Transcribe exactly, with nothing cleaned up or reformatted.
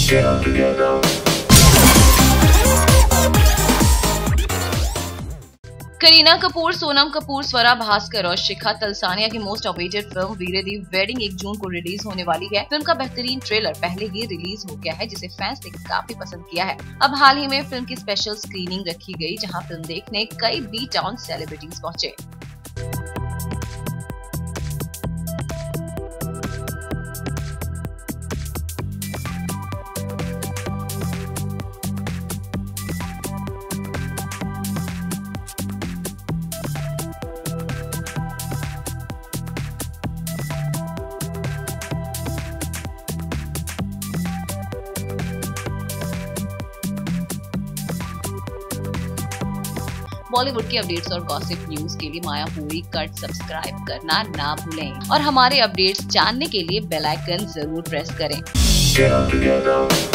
करीना कपूर, सोनम कपूर, स्वरा भास्कर और शिखा तलसानिया की most awaited film वीरे दी wedding एक जून को रिलीज होने वाली है। फिल्म का बेहतरीन ट्रेलर पहले ही रिलीज हो गया है, जिसे फैंस ने काफी पसंद किया है। अब हाल ही में फिल्म की स्पेशल स्क्रीनिंग रखी गई, जहां फिल्म देखने कई बी टाउन सेलिब्रिटीज पहुंचे। बॉलीवुड की अपडेट्स और गॉसिप न्यूज के लिए मायापुरी कट सब्सक्राइब करना ना भूलें और हमारे अपडेट्स जानने के लिए बेल आइकन जरूर प्रेस करें।